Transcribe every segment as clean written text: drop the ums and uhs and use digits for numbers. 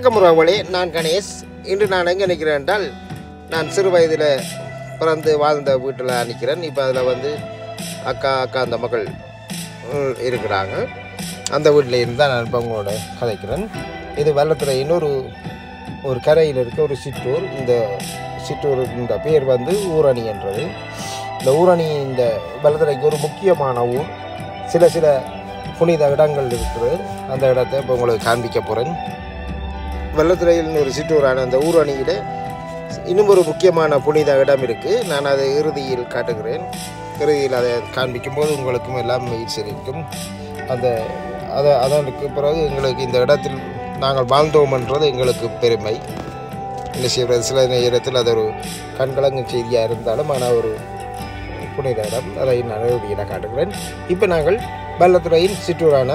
வணக்கம் உறவுகளே, நான் கணேஷ். இன்று நான் எங்கே நிற்கிறேன் என்றால், நான் சிறு வயதில் பிறந்து வாழ்ந்த வீட்டில் நிற்கிறேன். இப்போ அதில் அக்கா அந்த மக்கள் இருக்கிறாங்க. அந்த வீட்டில் இருந்தால் நான் இப்போ உங்களோட கதைக்கிறேன். இது வெள்ளத்துறையின் ஒரு கரையில் இருக்க ஒரு சிற்றூர். இந்த சிற்றூர் இந்த பேர் ஊரணி என்றது. இந்த ஊரணி இந்த வெள்ளத்துறைக்கு ஒரு முக்கியமான ஊர். சில புனித இடங்கள் இருக்குது. அந்த இடத்தை இப்போ உங்களுக்கு காண்பிக்க போகிறேன். வெள்ளத்துறையில் ஒரு சிற்றூரான அந்த ஊரணியில் இன்னும் ஒரு முக்கியமான புனித இடம் இருக்குது. நான் அதை இறுதியில் காட்டுகிறேன். இறுதியில் அதை காண்பிக்கும் போது உங்களுக்கும் எல்லாம் ஈர்ச்சிருக்கும். அதற்கு பிறகு எங்களுக்கு இந்த இடத்தில் நாங்கள் வாழ்ந்தோம்ன்றது எங்களுக்கு பெருமை. என்ன செய்வது, சில நேரத்தில் அது ஒரு கண்கலங்கும் செய்தியாக இருந்தாலும் ஆனால் ஒரு புனித இடம். அதை நான் இறுதியில் காட்டுகிறேன். இப்போ நாங்கள் வெள்ளத்துறையின் சிற்றூரான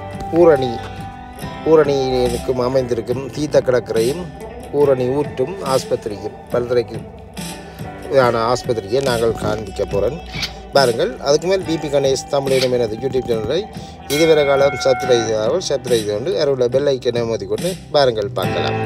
ஊரணிக்கும் அமைந்திருக்கும் தீர்த்த கடற்கரையும் ஊரணி ஊற்றும் ஆஸ்பத்திரியும் வெள்ளத்துறைக்கு ஆஸ்பத்திரியை நாங்கள் காண்பிக்க போகிறேன். பாருங்கள். அதுக்கு மேல் V.P.Ganesh தமிழிடம் எனது யூடியூப் சேனலை இதுவரை காலம் சப்ஸ்கிரைப் கொண்டு அருள் பெல் ஐக்கனை மோதிக்கொண்டு பாருங்கள், பார்க்கலாம்.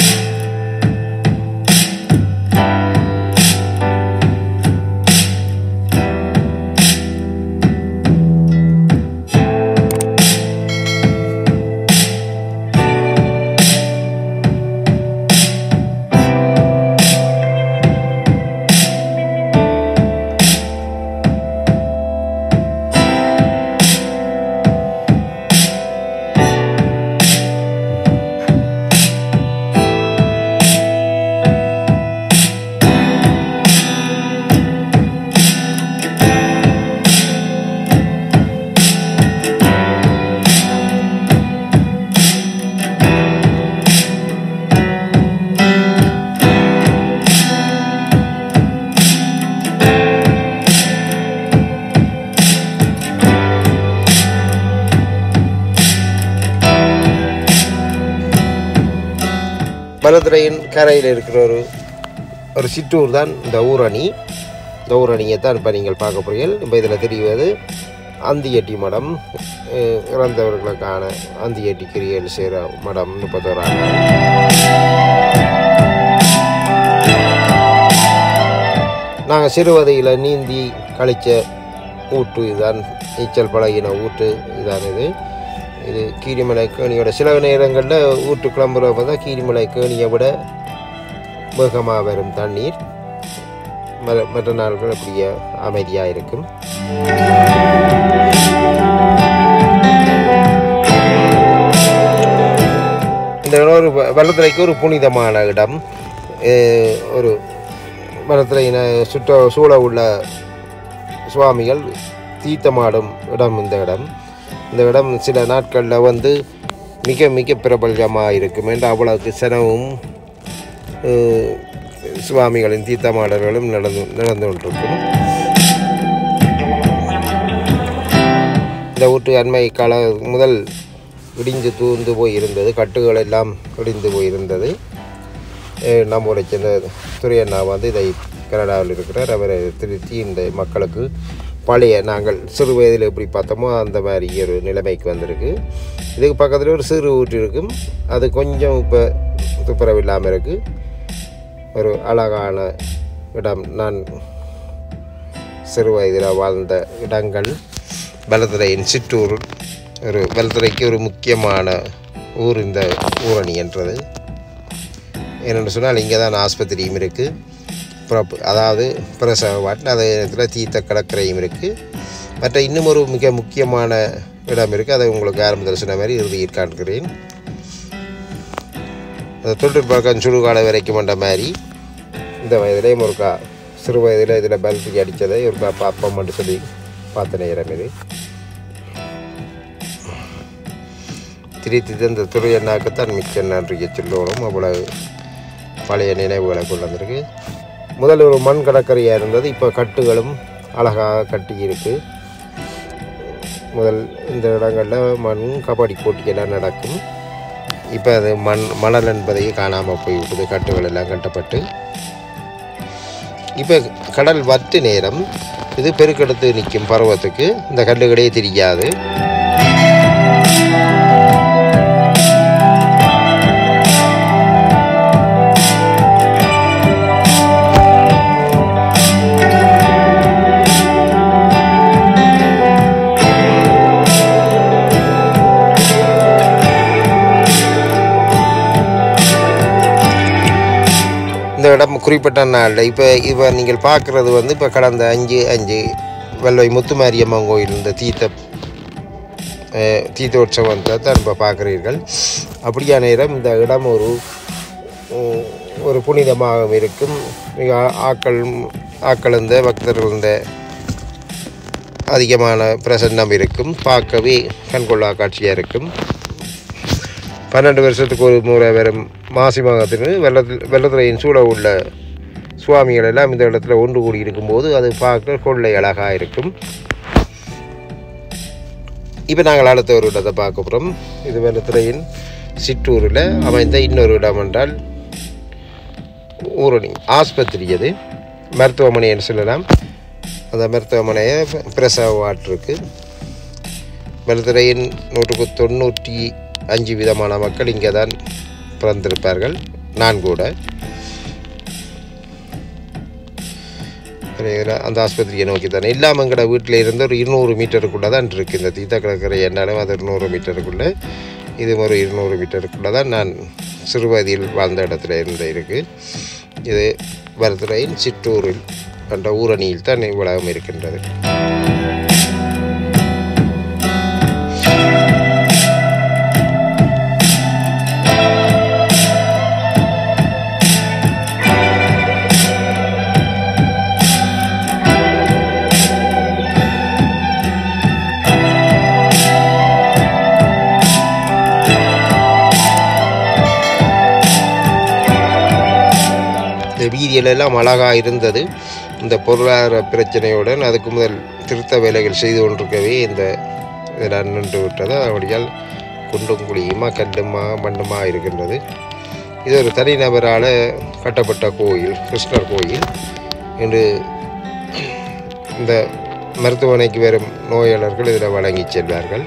வெள்ளத்துறையின் கரையில் இருக்கிற ஒரு சிற்றூர் தான் இந்த ஊரணி. இந்த ஊரணியை தான் இப்போ நீங்கள் பார்க்க போகிறீர்கள். இப்போ இதில் தெரிவது அந்தியட்டி மடம், இறந்தவர்களுக்கான அந்தியட்டி கிரியல் செய்கிற மடம் 31. நாங்கள் சிறுவதையில் நீந்தி கழித்த ஊற்று இதுதான். நீச்சல் பழகின ஊற்று இதுதான். இது கீரிமலை கேணியோட சில நேரங்களில் ஊற்று கிளம்புறப்ப தான் கீரிமலை கேணியை விட வேகமாக வரும் தண்ணீர். மற்ற நாட்கள் அப்படியே அமைதியாக இருக்கும். இந்த இடம் வெள்ளத்துறைக்கு ஒரு புனிதமான இடம். ஒரு வெள்ளத்துறையின சூழ உள்ள சுவாமிகள் தீர்த்தமாடும் இடம் இந்த இடம். இந்த இடம் சில நாட்களில் மிக பிரபலமாக இருக்கும். என்று அவ்வளவுக்கு செனவும் சுவாமிகளின் தீர்த்தமாடல்களும் நடந்து கொண்டிருக்கும். இந்த ஊற்று அண்மை கால முதல் இடிஞ்சு தூர்ந்து போயிருந்தது. கட்டுகள் எல்லாம் இடிந்து போயிருந்தது. நம்முடைய சின்ன துரையண்ணா இதை கனடாவில் இருக்கிறார். அவரை திருத்தி இந்த மக்களுக்கு பழைய நாங்கள் சிறு வயதில் எப்படி பார்த்தோமோ அந்த மாதிரி ஒரு நிலைமைக்கு வந்திருக்கு. இதுக்கு பக்கத்தில் ஒரு சிறு ஊற்று இருக்கும். அது கொஞ்சம் இப்போ துப்புரவு இல்லாமல் இருக்குது. ஒரு அழகான இடம். நான் சிறு வயதில் வாழ்ந்த இடங்கள் வெள்ளத்துறையின் சிற்றூர். வெள்ளத்துறைக்கு ஒரு முக்கியமான ஊர் இந்த ஊரணி என்றது. ஏனென்று சொன்னால் இங்கே தான் ஆஸ்பத்திரியும் இருக்குது. அதாவது பிரசவ வாட்டில் அதே நேரத்தில் தீர்த்த கடற்கரையும் இருக்குது. மற்ற இன்னும் ஒரு மிக முக்கியமான இடம் இருக்குது. அதை உங்களுக்கு ஆரம்பத்தில் சொன்ன மாதிரி இறுதியில் காண்கிறேன். அதை தொற்று பழக்கம் சுடுகால வரைக்கும் கொண்ட மாதிரி இந்த வயதிலேயும் ஒருக்கா சிறு வயதில் இதில் பல்பி அடித்ததை ஒருக்கா பார்ப்போம்னு சொல்லி பார்த்த நேரம் இது. திருத்தி இந்த துறையண்ணாக்குத்தான் மிக்க நன்றியை சொல்லணும். அவ்வளவு பழைய நினைவுகளை கொண்டு வந்திருக்கு. முதல் ஒரு மண் கடற்கரையாக இருந்தது. இப்போ கட்டுகளும் அழகாக கட்டி இருக்குது. முதல் இந்த இடங்களில் மண் கபடி போட்டியெல்லாம் நடக்கும். இப்போ அது மணல் என்பதையே காணாமல் போய்விட்டது. கட்டுகள் எல்லாம் கட்டப்பட்டு இப்போ கடல் வற்று நேரம். இது பெருக்கெடுத்து நிற்கும் பருவத்துக்கு இந்த கல்லுகளே தெரியாது. குறிப்பிட்ட நாளில் இப்போ நீங்கள் பார்க்குறது வந்து இப்போ கடந்த 5/5 வெள்ளை முத்துமாரியம்மன் கோயில் இந்த தீர்த்தோற்சவத்தை தான் இப்போ பார்க்குறீர்கள். அப்படியான நேரம் இந்த இடம் ஒரு புனிதமாக இருக்கும். மிக ஆக்கள் பக்தர்கள் அதிகமான பிரசன்னம் இருக்கும். பார்க்கவே கண்கொள்ளா காட்சியாக இருக்கும். 12 வருஷத்துக்கு ஒரு முறை வரும் மாசி மாதத்திற்கு வெள்ளத்துறையின் சூழ உள்ள சுவாமிகள் எல்லாம் இந்த இடத்துல ஒன்று கூடி இருக்கும்போது அது பார்க்க கொள்ளை அழகாக இருக்கும். இப்போ நாங்கள் அடுத்த ஒரு இடத்தை பார்க்க போகிறோம். இது வெள்ளத்துறையின் சிற்றூரில் அமைந்த இன்னொரு இடம் என்றால் ஊரணி ஆஸ்பத்திரி. அது மருத்துவமனை என்று சொல்லலாம். அந்த மருத்துவமனையை பிரசவ வார்டு இருக்குது. வெள்ளத்துறையின் 195 விதமான மக்கள் இங்கே தான் பிறந்திருப்பார்கள். நான் கூட அந்த ஆஸ்பத்திரியை நோக்கி தானே இல்லாமல் எங்கட வீட்டில் இருந்து ஒரு 200 மீட்டருக்குள்ளே தான் இருக்குது. இந்த தீர்த்த கடற்கரை என்னாலும் அது 100 மீட்டருக்குள்ளே, இது ஒரு 200 மீட்டருக்குள்ளே தான் நான் சிறுவதியில் வாழ்ந்த இடத்துல இருக்குது. இது வெள்ளத்துறையின் சிற்றூரில் என்ற ஊரணியில் தான் இவ்வளவும் இருக்கின்றது. இந்த வீதியிலெல்லாம் அழகாக இருந்தது. இந்த பொருளாதார பிரச்சனையுடன் அதுக்கு முதல் திருத்த வேலைகள் செய்து கொண்டிருக்கவே இதெல்லாம் நின்று விட்டது. அப்படியால் குண்டும் குழியுமா கல்லுமா மண்ணுமா இருக்கின்றது. இது ஒரு தனிநபரால் கட்டப்பட்ட கோயில், கிருஷ்ணர் கோயில். இன்று இந்த மருத்துவமனைக்கு வரும் நோயாளர்கள் இதில் வழங்கி செல்வார்கள்.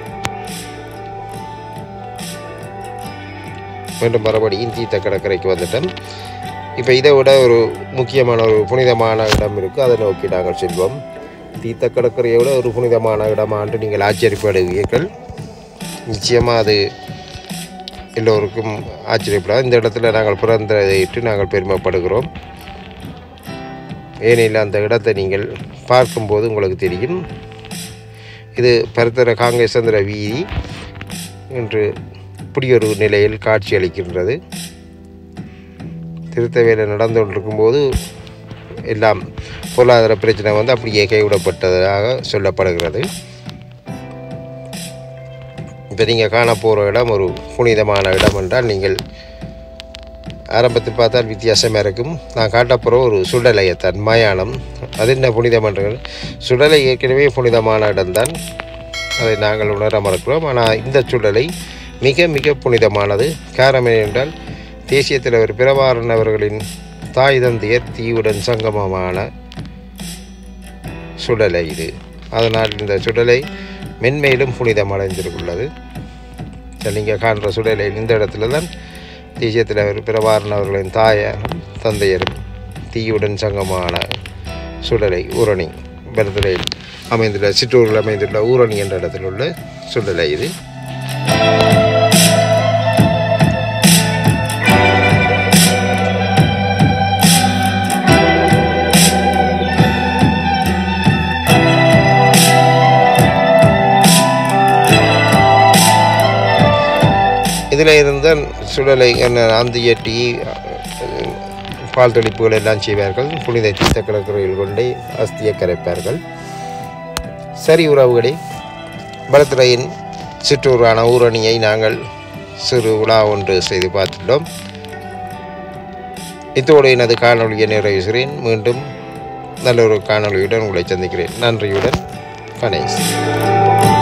மீண்டும் மறுபடியும் தீர்த்த கடற்கரைக்கு வந்துட்டோம். இப்போ இதை விட ஒரு முக்கியமான ஒரு புனிதமான இடம் இருக்குது. அதை நோக்கி நாங்கள் செல்வோம். தீர்த்த கடற்கரையை விட ஒரு புனிதமான இடமான்று நீங்கள் ஆச்சரியப்படுவீர்கள். நிச்சயமாக அது எல்லோருக்கும் ஆச்சரியப்படாது. இந்த இடத்துல நாங்கள் பிறந்ததையிட்டு நாங்கள் பெருமைப்படுகிறோம். ஏனெனில் அந்த இடத்தை நீங்கள் பார்க்கும்போது உங்களுக்கு தெரியும். இது பருத்தர காங்கேசந்திர வீதி என்று இப்படி ஒரு நிலையில் காட்சி அளிக்கின்றது. திருத்த வேலை நடந்து கொண்டிருக்கும்போது எல்லாம் பொருளாதார பிரச்சனை வந்து அப்படியே கைவிடப்பட்டதாக சொல்லப்படுகிறது. இப்போ நீங்கள் காண போகிற இடம் ஒரு புனிதமான இடம் என்றால் நீங்கள் ஆரம்பத்தில் பார்த்தால் வித்தியாசமாக இருக்கும். நான் காட்டப்போகிற ஒரு சுடலையத்தான் மயானம். அது என்ன புனிதம் என்றால் சுடலை ஏற்கனவே புனிதமான இடம்தான், அதை நாங்கள் உணர மறுக்கிறோம். ஆனால் இந்த சுடலை மிக மிக புனிதமானது. காரணம் என்றால் தேசிய தலைவர் பிரபாகரன் அவர்களின் தாய் தந்தையர் தீவுடன் சங்கமமான சுடலை இது. அதனால் இந்த சுடலை மென்மேலும் புனிதமடைந்திருக்குள்ளது. நீங்கள் காண்ற சுடலை இந்த இடத்துல தான் தேசிய தலைவர் பிரபாகரன் அவர்களின் தாயாரும் தந்தையரும் தீவுடன் சங்கமான சுடலை ஊரணி வெள்ளத்துறையில் அமைந்துள்ள சிற்றூரில் அமைந்துள்ள ஊரணி என்ற இடத்தில் உள்ள சுடலை இது. இதில் இருந்தால் சுடலை அந்தியட்டி பால் தெளிப்புகள் எல்லாம் செய்வார்கள். புனித தீர்த்த கடற்கரையில் கொண்டே அஸ்தியை கரைப்பார்கள். சரி உறவுகளே, வெள்ளத்துறையின் சிற்றூரான ஊரணியை நாங்கள் சிறு உலா ஒன்று செய்து பார்த்துள்ளோம். இத்தோடு எனது காணொலியை நிறைவு செய்கிறேன். மீண்டும் நல்ல ஒரு காணொலியுடன் உங்களை சந்திக்கிறேன். நன்றியுடன் கணேஷ்.